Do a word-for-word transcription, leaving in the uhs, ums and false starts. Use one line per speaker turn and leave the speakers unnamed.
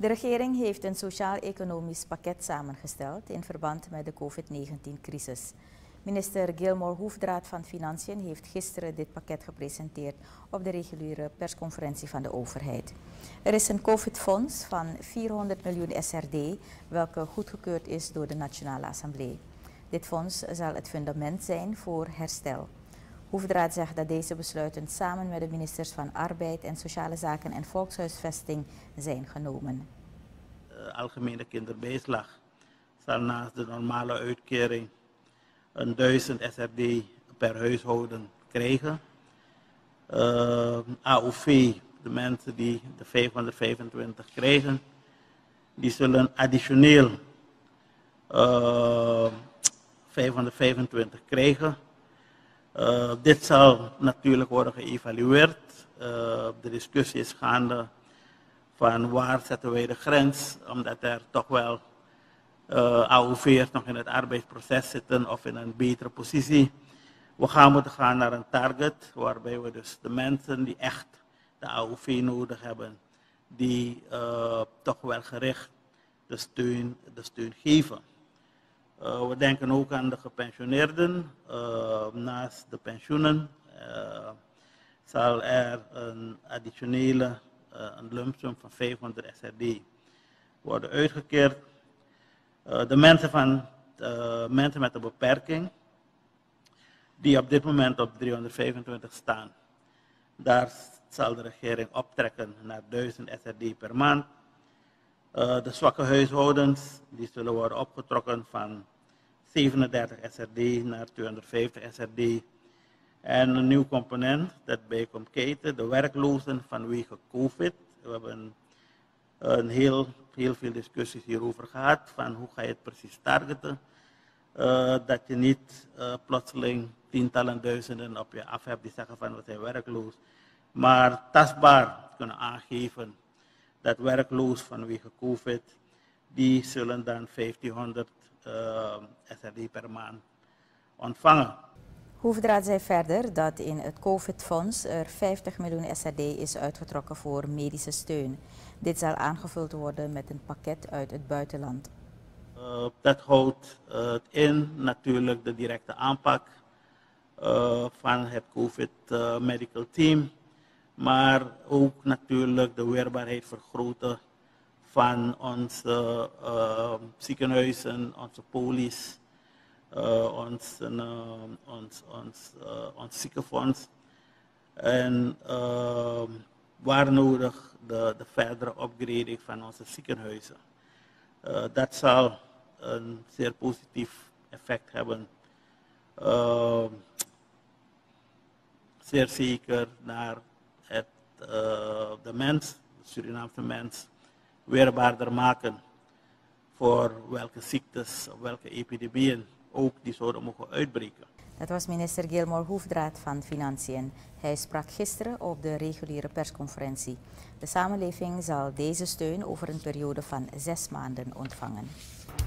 De regering heeft een sociaal-economisch pakket samengesteld in verband met de COVID negentien-crisis. Minister Gilmore Hoefdraad van Financiën heeft gisteren dit pakket gepresenteerd op de reguliere persconferentie van de overheid. Er is een COVID-fonds van vierhonderd miljoen S R D, welke goedgekeurd is door de Nationale Assemblée. Dit fonds zal het fundament zijn voor herstel. Hoefdraad zegt dat deze besluiten samen met de ministers van Arbeid en Sociale Zaken en Volkshuisvesting zijn genomen.
De algemene kinderbijslag zal naast de normale uitkering een duizend S R D per huishouden krijgen. Uh, A O V, de mensen die de vijfhonderdvijfentwintig krijgen, die zullen additioneel uh, vijfhonderdvijfentwintig krijgen. Uh, dit zal natuurlijk worden geëvalueerd. Uh, de discussie is gaande van waar zetten wij de grens, omdat er toch wel uh, A O V'ers nog in het arbeidsproces zitten of in een betere positie. We gaan moeten gaan naar een target waarbij we dus de mensen die echt de A O V nodig hebben, die uh, toch wel gericht de steun, de steun geven. Uh, we denken ook aan de gepensioneerden. Uh, naast de pensioenen uh, zal er een additionele uh, een lump sum van vijfhonderd S R D worden uitgekeerd. Uh, de mensen, van, uh, mensen met een beperking, die op dit moment op driehonderdvijfentwintig staan, daar zal de regering optrekken naar duizend S R D per maand. Uh, de zwakke huishoudens, die zullen worden opgetrokken van zevenendertig S R D naar tweehonderdvijftig S R D. En een nieuw component dat bij komt kijken, de werklozen vanwege COVID. We hebben een heel, heel veel discussies hierover gehad, van hoe ga je het precies targeten. Uh, dat je niet uh, plotseling tientallen duizenden op je af hebt die zeggen van we zijn werkloos. Maar tastbaar kunnen aangeven dat werkloos vanwege COVID, die zullen dan vijftienhonderd uh, S R D per maand ontvangen.
Hoefdraad zei verder dat in het COVID-fonds er vijftig miljoen S R D is uitgetrokken voor medische steun. Dit zal aangevuld worden met een pakket uit het buitenland.
Uh, dat houdt uh, in natuurlijk de directe aanpak uh, van het COVID uh, medical team, maar ook natuurlijk de weerbaarheid vergroten van onze uh, ziekenhuizen, onze polies, uh, ons, uh, ons, ons, uh, ons ziekenfonds. En uh, waar nodig de, de verdere upgrading van onze ziekenhuizen. Uh, dat zal een zeer positief effect hebben. Uh, zeer zeker naar het, uh, de mens, de Surinaamse mens, weerbaarder maken voor welke ziektes of welke epidemieën ook die zouden mogen uitbreken.
Dat was minister Gilmore Hoefdraad van Financiën. Hij sprak gisteren op de reguliere persconferentie. De samenleving zal deze steun over een periode van zes maanden ontvangen.